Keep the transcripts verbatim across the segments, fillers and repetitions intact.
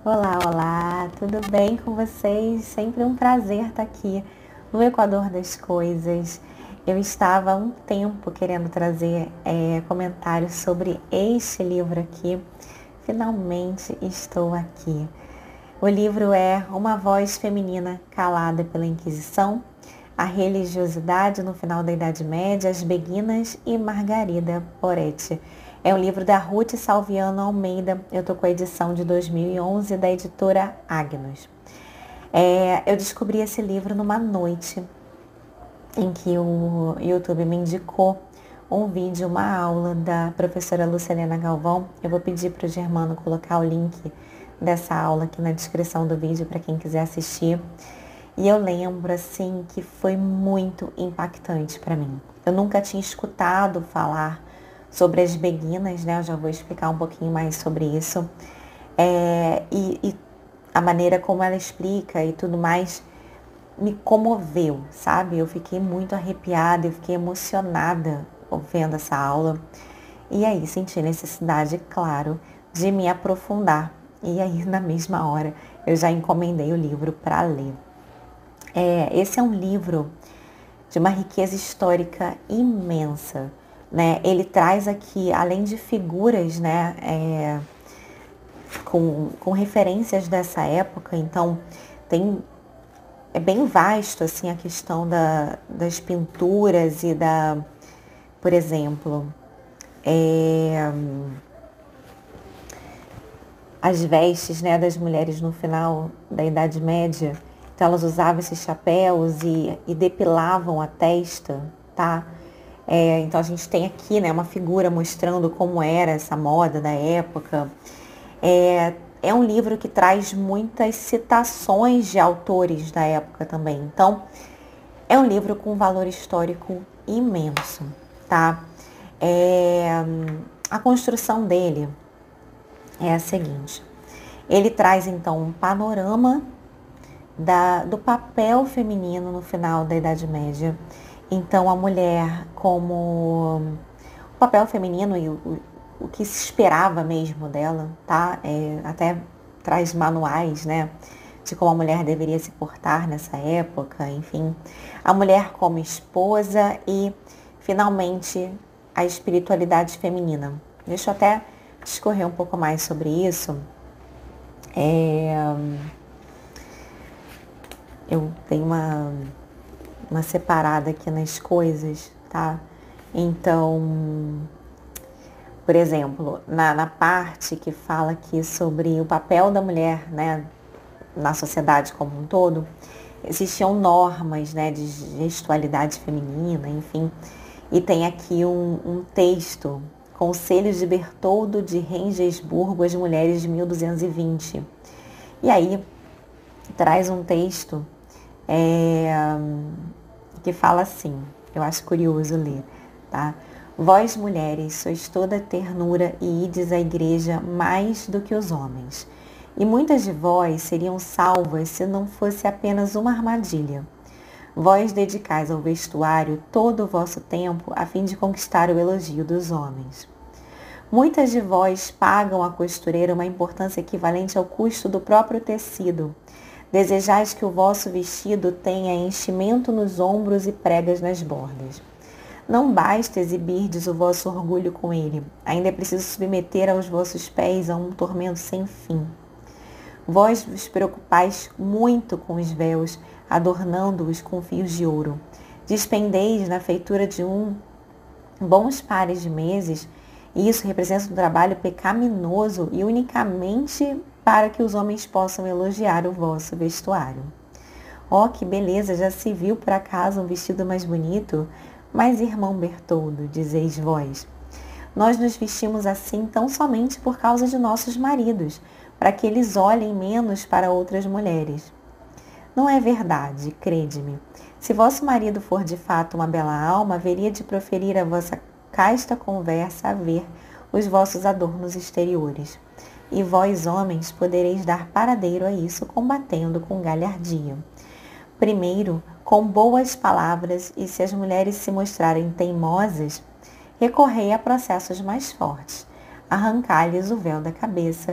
Olá, olá, tudo bem com vocês? Sempre um prazer estar aqui no Equador das Coisas. Eu estava há um tempo querendo trazer é, comentários sobre este livro aqui. Finalmente estou aqui. O livro é Uma Voz Feminina Calada pela Inquisição, a Religiosidade no Final da Idade Média, as Beguinas e Margarida Poretti. É um livro da Ruth Salviano Almeida. Eu estou com a edição de dois mil e onze da editora Agnus. É, eu descobri esse livro numa noite em que o YouTube me indicou um vídeo, uma aula da professora Lucilena Galvão. Eu vou pedir para o Germano colocar o link dessa aula aqui na descrição do vídeo para quem quiser assistir. E eu lembro assim que foi muito impactante para mim. Eu nunca tinha escutado falar sobre as beguinas, né? Eu já vou explicar um pouquinho mais sobre isso. É, e, e a maneira como ela explica e tudo mais me comoveu, sabe? Eu fiquei muito arrepiada, eu fiquei emocionada vendo essa aula. E aí senti a necessidade, claro, de me aprofundar. E aí na mesma hora eu já encomendei o livro para ler. É, esse é um livro de uma riqueza histórica imensa. Né? Ele traz aqui, além de figuras, né, é, com, com referências dessa época, então tem, é bem vasto assim, a questão da, das pinturas e da, por exemplo, é, as vestes, né, das mulheres no final da Idade Média. Então elas usavam esses chapéus e, e depilavam a testa, tá? É, então a gente tem aqui, né, uma figura mostrando como era essa moda da época. É, é um livro que traz muitas citações de autores da época também. Então é um livro com valor histórico imenso, tá? É, a construção dele é a seguinte. Ele traz então um panorama da, do papel feminino no final da Idade Média. Então, a mulher como o papel feminino e o, o, o que se esperava mesmo dela, tá? É, até traz manuais, né? De como a mulher deveria se portar nessa época, enfim. A mulher como esposa e, finalmente, a espiritualidade feminina. Deixa eu até discorrer um pouco mais sobre isso. É, eu tenho uma... uma separada aqui nas coisas, tá? Então, por exemplo, na, na parte que fala aqui sobre o papel da mulher, né, na sociedade como um todo, existiam normas, né, de gestualidade feminina, enfim, e tem aqui um, um texto, Conselhos de Bertoldo de Regensburgo às Mulheres de mil duzentos e vinte. E aí, traz um texto é, que fala assim, eu acho curioso ler, tá? Vós, mulheres, sois toda ternura e ides à igreja mais do que os homens. E muitas de vós seriam salvas se não fosse apenas uma armadilha. Vós dedicais ao vestuário todo o vosso tempo a fim de conquistar o elogio dos homens. Muitas de vós pagam à costureira uma importância equivalente ao custo do próprio tecido. Desejais que o vosso vestido tenha enchimento nos ombros e pregas nas bordas. Não basta exibirdes o vosso orgulho com ele, ainda é preciso submeter aos vossos pés a um tormento sem fim. Vós vos preocupais muito com os véus, adornando-os com fios de ouro. Despendeis na feitura de um bons pares de meses, e isso representa um trabalho pecaminoso e unicamente para que os homens possam elogiar o vosso vestuário. Oh, que beleza, já se viu por acaso um vestido mais bonito? Mas, irmão Bertoldo, dizeis vós, nós nos vestimos assim tão somente por causa de nossos maridos, para que eles olhem menos para outras mulheres. Não é verdade, crede-me. Se vosso marido for de fato uma bela alma, haveria de proferir a vossa casta conversa a ver os vossos adornos exteriores. E vós, homens, podereis dar paradeiro a isso combatendo com galhardia. Primeiro, com boas palavras, e se as mulheres se mostrarem teimosas, recorrei a processos mais fortes. Arrancai-lhes o véu da cabeça,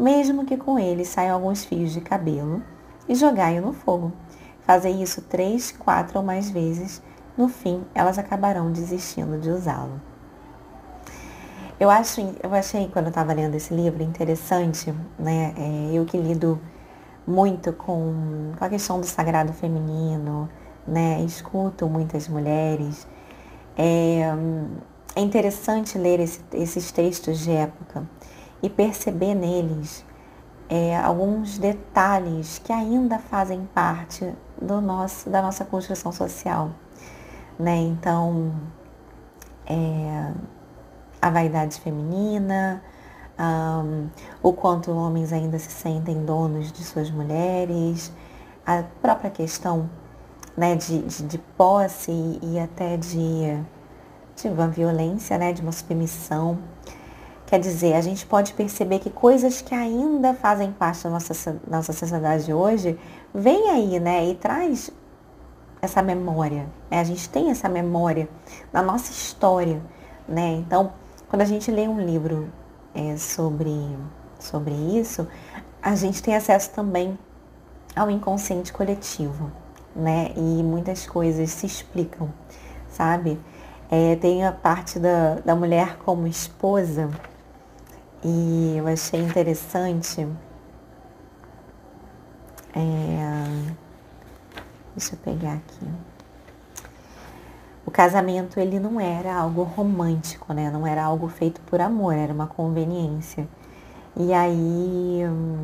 mesmo que com ele saiam alguns fios de cabelo, e jogai-o no fogo. Fazei isso três, quatro ou mais vezes. No fim, elas acabarão desistindo de usá-lo. Eu, acho, eu achei, quando eu estava lendo esse livro, interessante, né? É, eu que lido muito com, com a questão do sagrado feminino, né? Escuto muitas mulheres. É, é interessante ler esse, esses textos de época e perceber neles é, alguns detalhes que ainda fazem parte do nosso, da nossa construção social, né? Então, é, a vaidade feminina, um, o quanto homens ainda se sentem donos de suas mulheres, a própria questão, né, de, de, de posse e até de, de uma violência, né, de uma submissão. Quer dizer, a gente pode perceber que coisas que ainda fazem parte da nossa, nossa sociedade hoje, vem aí, né, e traz essa memória. Né? A gente tem essa memória na nossa história, né? Então, quando a gente lê um livro é, sobre, sobre isso, a gente tem acesso também ao inconsciente coletivo, né? E muitas coisas se explicam, sabe? É, tem a parte da, da mulher como esposa, e eu achei interessante. É, deixa eu pegar aqui. O casamento, ele não era algo romântico, né? Não era algo feito por amor, era uma conveniência. E aí,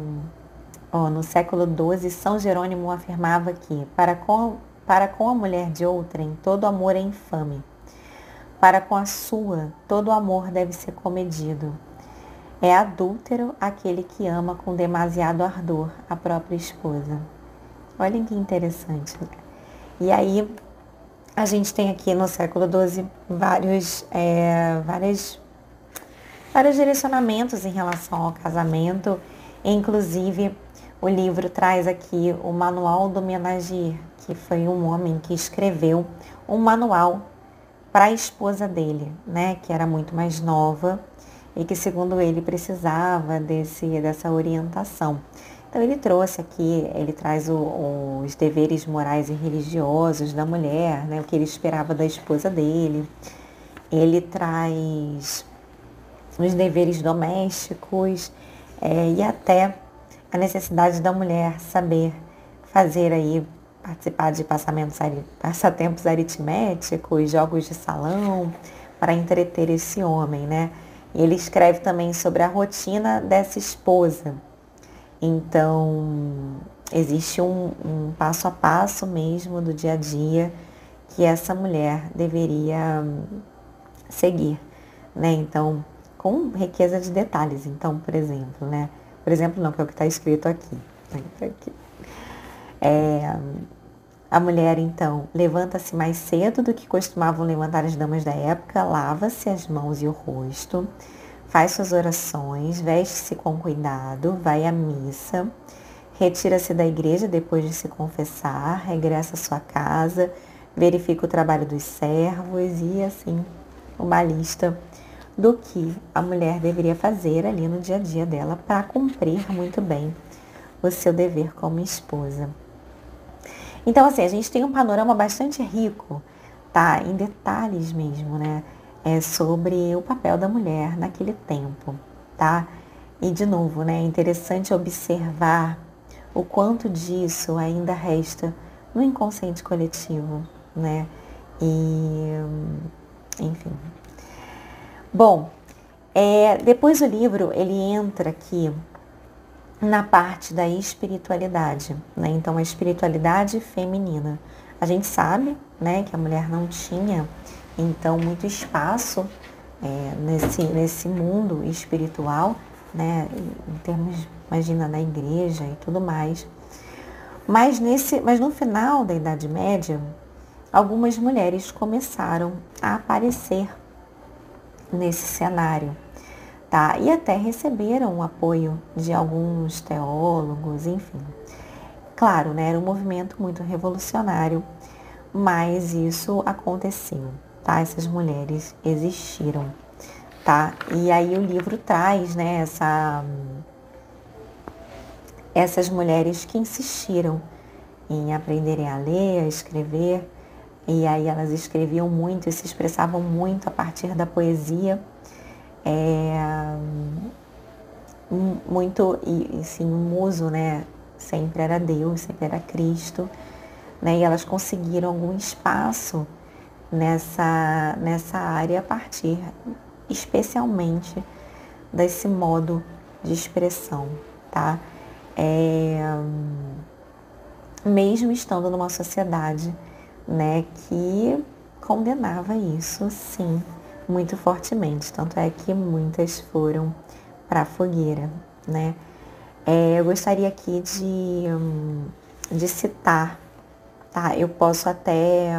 ó, no século doze, São Jerônimo afirmava que para com, para com a mulher de outrem, todo amor é infame. Para com a sua, todo amor deve ser comedido. É adúltero aquele que ama com demasiado ardor a própria esposa. Olhem que interessante. E aí, a gente tem aqui no século doze vários, é, vários, vários direcionamentos em relação ao casamento. Inclusive, o livro traz aqui o Manual do Ménager, que foi um homem que escreveu um manual para a esposa dele, né, que era muito mais nova e que, segundo ele, precisava desse, dessa orientação. Então ele trouxe aqui, ele traz o, os deveres morais e religiosos da mulher, né, o que ele esperava da esposa dele. Ele traz os deveres domésticos é, e até a necessidade da mulher saber fazer aí, participar de passatempos aritméticos, jogos de salão, para entreter esse homem, né? Ele escreve também sobre a rotina dessa esposa. Então, existe um, um passo a passo mesmo do dia a dia que essa mulher deveria seguir, né? Então, com riqueza de detalhes. Então, por exemplo, né? Por exemplo, não, que é o que está escrito aqui. aqui. É, a mulher, então, levanta-se mais cedo do que costumavam levantar as damas da época, lava-se as mãos e o rosto, faz suas orações, veste-se com cuidado, vai à missa, retira-se da igreja depois de se confessar, regressa à sua casa, verifica o trabalho dos servos e, assim, uma lista do que a mulher deveria fazer ali no dia a dia dela para cumprir muito bem o seu dever como esposa. Então, assim, a gente tem um panorama bastante rico, tá? Em detalhes mesmo, né? É sobre o papel da mulher naquele tempo, tá? E, de novo, né? É interessante observar o quanto disso ainda resta no inconsciente coletivo, né? E, enfim. Bom, é, depois o livro, ele entra aqui na parte da espiritualidade, né? Então, a espiritualidade feminina. A gente sabe, né, que a mulher não tinha, então, muito espaço é, nesse, nesse mundo espiritual, né, em termos, imagina, da igreja e tudo mais. Mas, nesse, mas no final da Idade Média, algumas mulheres começaram a aparecer nesse cenário. Tá? E até receberam o apoio de alguns teólogos, enfim. Claro, né? Era um movimento muito revolucionário, mas isso aconteceu, tá? Essas mulheres existiram, tá? E aí o livro traz, né, essa, essas mulheres que insistiram em aprenderem a ler, a escrever, e aí elas escreviam muito e se expressavam muito a partir da poesia, é, muito, e sim, o muso, né, sempre era Deus, sempre era Cristo, né, e elas conseguiram algum espaço nessa, nessa área a partir, especialmente, desse modo de expressão, tá? É, mesmo estando numa sociedade, né, que condenava isso, sim, muito fortemente. Tanto é que muitas foram para a fogueira, né? É, eu gostaria aqui de, de citar, tá? Eu posso até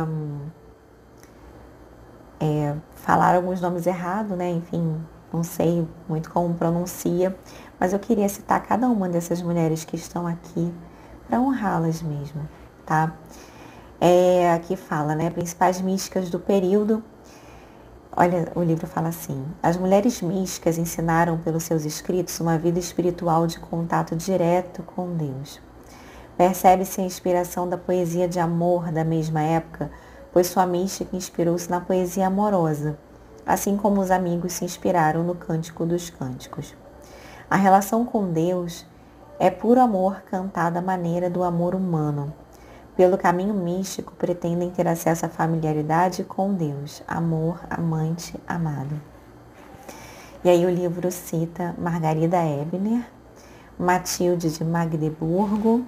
é, falar alguns nomes errados, né? Enfim, não sei muito como pronuncia, mas eu queria citar cada uma dessas mulheres que estão aqui para honrá-las mesmo, tá? É, aqui fala, né? Principais místicas do período. Olha, o livro fala assim: as mulheres místicas ensinaram pelos seus escritos uma vida espiritual de contato direto com Deus. Percebe-se a inspiração da poesia de amor da mesma época, pois sua mística inspirou-se na poesia amorosa, assim como os amigos se inspiraram no Cântico dos Cânticos. A relação com Deus é puro amor cantado à maneira do amor humano. Pelo caminho místico, pretendem ter acesso à familiaridade com Deus, amor, amante, amado. E aí o livro cita Margarida Ebner, Matilde de Magdeburgo,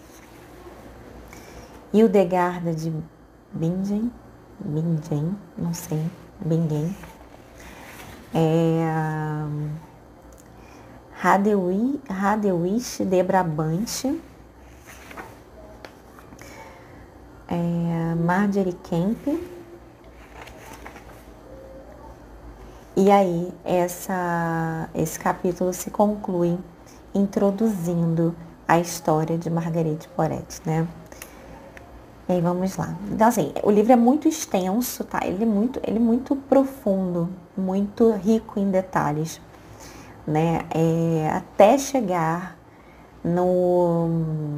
Hildegarda de Bingen, Bingen, não sei, Bingen, é, Hadewich de Brabante, é, Marjorie Kemp. E aí essa, esse capítulo se conclui introduzindo a história de Marguerite Porete, né? E aí vamos lá. Então assim, o livro é muito extenso, tá? Ele é muito, ele é muito profundo, muito rico em detalhes, né? É, até chegar no,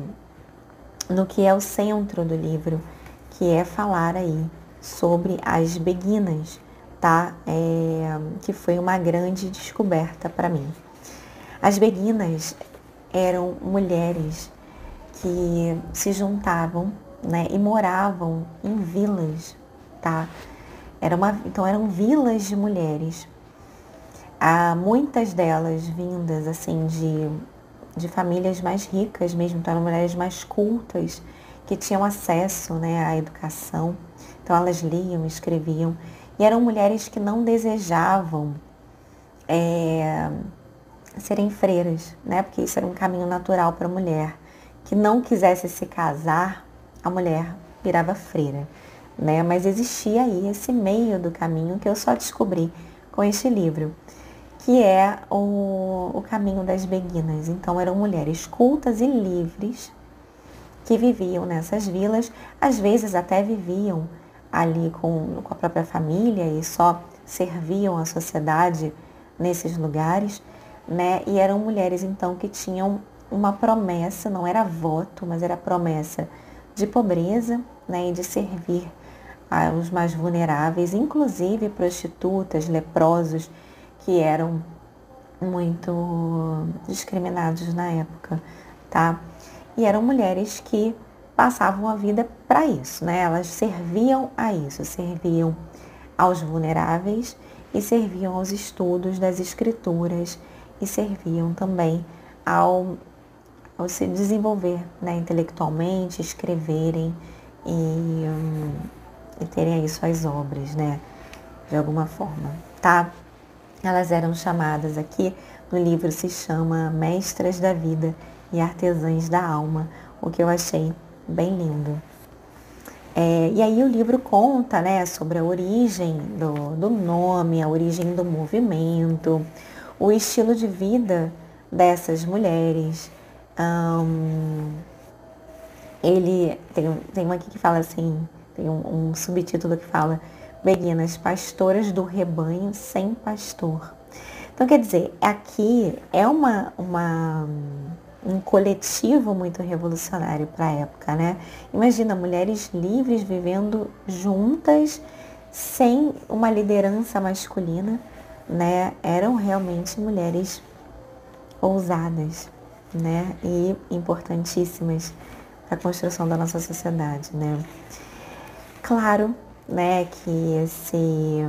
no que é o centro do livro, que é falar aí sobre as beguinas, tá? É, que foi uma grande descoberta para mim. As beguinas eram mulheres que se juntavam, né, e moravam em vilas, tá? Era uma, então eram vilas de mulheres. Há muitas delas vindas assim de, de famílias mais ricas mesmo, então eram mulheres mais cultas, que tinham acesso, né, à educação. Então elas liam, escreviam, e eram mulheres que não desejavam é, serem freiras, né? Porque isso era um caminho natural para a mulher. Que não quisesse se casar, a mulher virava freira, né? Mas existia aí esse meio do caminho que eu só descobri com este livro, que é o, o caminho das beguinas. Então eram mulheres cultas e livres que viviam nessas vilas, às vezes até viviam ali com, com a própria família e só serviam a sociedade nesses lugares, né? E eram mulheres então que tinham uma promessa, não era voto, mas era promessa de pobreza, né? E de servir aos mais vulneráveis, inclusive prostitutas, leprosos, que eram muito discriminados na época, tá? E eram mulheres que passavam a vida para isso, né? Elas serviam a isso, serviam aos vulneráveis e serviam aos estudos das escrituras e serviam também ao, ao se desenvolver, né, intelectualmente, escreverem e, hum, e terem aí suas obras, né, de alguma forma, tá? Elas eram chamadas aqui, no livro se chama Mestras da Vida e Artesãs da Alma, o que eu achei bem lindo. É, e aí o livro conta, né, sobre a origem do, do nome, a origem do movimento, o estilo de vida dessas mulheres. Hum, ele tem, tem uma aqui que fala assim, tem um, um subtítulo que fala Beguinas, pastoras do rebanho sem pastor. Então, quer dizer, aqui é uma, uma, um um coletivo muito revolucionário para a época, né? Imagina, mulheres livres vivendo juntas, sem uma liderança masculina, né? Eram realmente mulheres ousadas, né? E importantíssimas para a construção da nossa sociedade, né? Claro, né, que esse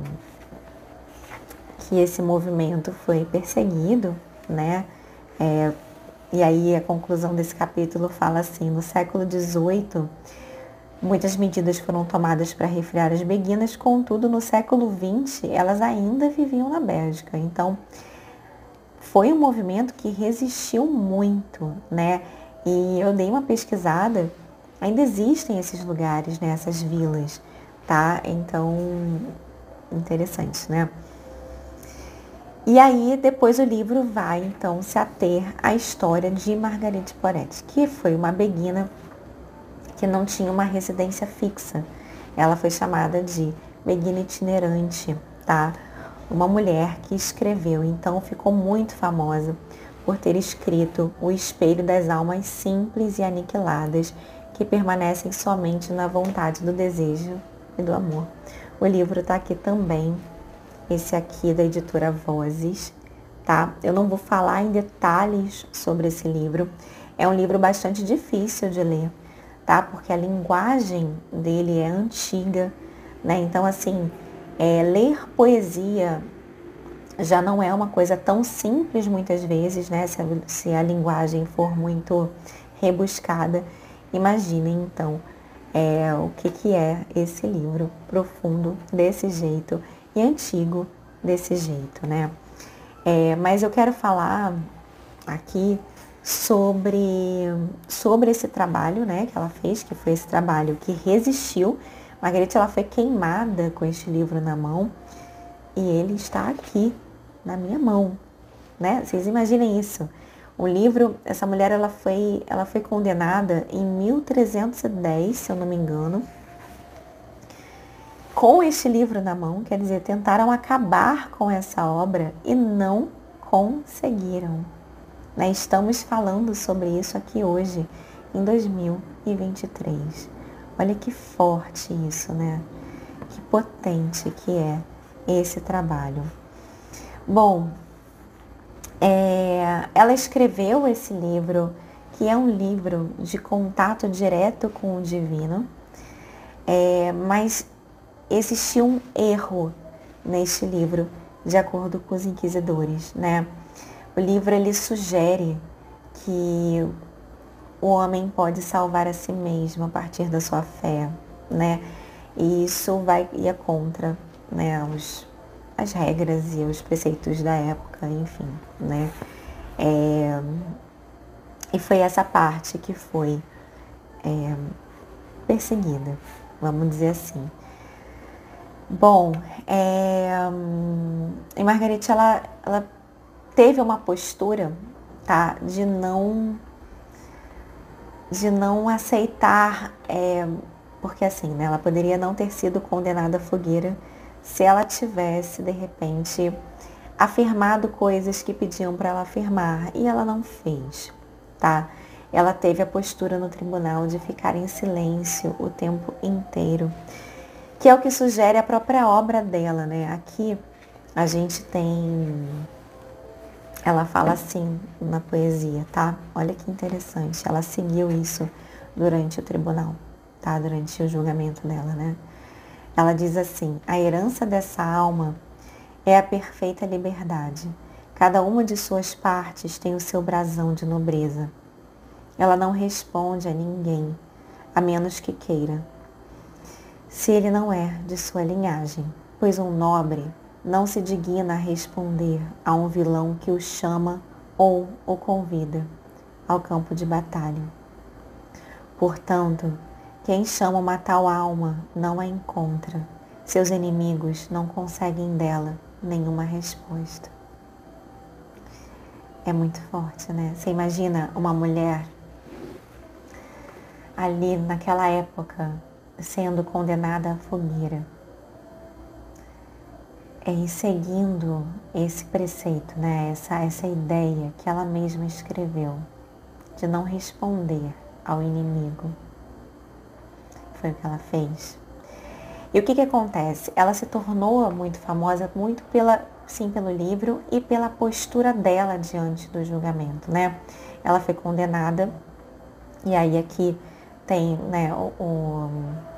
que esse movimento foi perseguido, né? É, e aí a conclusão desse capítulo fala assim: no século dezoito, muitas medidas foram tomadas para refrear as beguinas, contudo, no século vinte, elas ainda viviam na Bélgica. Então, foi um movimento que resistiu muito, né? E eu dei uma pesquisada, ainda existem esses lugares, né? Essas vilas, tá? Então, interessante, né? E aí, depois o livro vai, então, se ater à história de Marguerite Porete, que foi uma beguina que não tinha uma residência fixa. Ela foi chamada de beguina itinerante, tá? Uma mulher que escreveu, então ficou muito famosa por ter escrito O Espelho das Almas Simples e Aniquiladas, que permanecem somente na vontade do desejo e do amor. O livro tá aqui também, esse aqui da editora Vozes, tá? Eu não vou falar em detalhes sobre esse livro, é um livro bastante difícil de ler, tá? Porque a linguagem dele é antiga, né? Então, assim, é, ler poesia já não é uma coisa tão simples muitas vezes, né? Se a, se a linguagem for muito rebuscada. Imaginem, então, é, o que, que é esse livro profundo desse jeito e antigo desse jeito, né? É, mas eu quero falar aqui sobre, sobre esse trabalho, né, que ela fez, que foi esse trabalho que resistiu. Marguerite, ela foi queimada com este livro na mão e ele está aqui na minha mão, né? Vocês imaginem isso. O livro, essa mulher, ela foi, ela foi condenada em mil trezentos e dez, se eu não me engano, com este livro na mão, quer dizer, tentaram acabar com essa obra e não conseguiram. Né? Estamos falando sobre isso aqui hoje, em dois mil e vinte e três. Olha que forte isso, né? Que potente que é esse trabalho. Bom, é, ela escreveu esse livro, que é um livro de contato direto com o divino, é, mas existiu um erro neste livro, de acordo com os inquisidores, né? O livro, ele sugere que o homem pode salvar a si mesmo a partir da sua fé, né? E isso vai ir contra, né, os, as regras e os preceitos da época, enfim, né? É, e foi essa parte que foi é, perseguida, vamos dizer assim. Bom, é, e Marguerite, ela, ela teve uma postura, tá, de não, de não aceitar, é, porque assim, né, ela poderia não ter sido condenada à fogueira se ela tivesse, de repente, afirmado coisas que pediam para ela afirmar, e ela não fez, tá? Ela teve a postura no tribunal de ficar em silêncio o tempo inteiro, que é o que sugere a própria obra dela, né? Aqui a gente tem... Ela fala assim na poesia, tá? Olha que interessante. Ela seguiu isso durante o tribunal, tá? Durante o julgamento dela, né? Ela diz assim: a herança dessa alma é a perfeita liberdade. Cada uma de suas partes tem o seu brasão de nobreza. Ela não responde a ninguém, a menos que queira. Se ele não é de sua linhagem, pois um nobre não se digna a responder a um vilão que o chama ou o convida ao campo de batalha. Portanto, quem chama uma tal alma não a encontra. Seus inimigos não conseguem dela nenhuma resposta. É muito forte, né? Você imagina uma mulher ali naquela época sendo condenada à fogueira, e seguindo esse preceito, né? essa, essa ideia que ela mesma escreveu. de não responder ao inimigo. Foi o que ela fez. E o que que acontece? Ela se tornou muito famosa muito pela, sim, pelo livro e pela postura dela diante do julgamento, né? Ela foi condenada, e aí aqui tem, né, o, o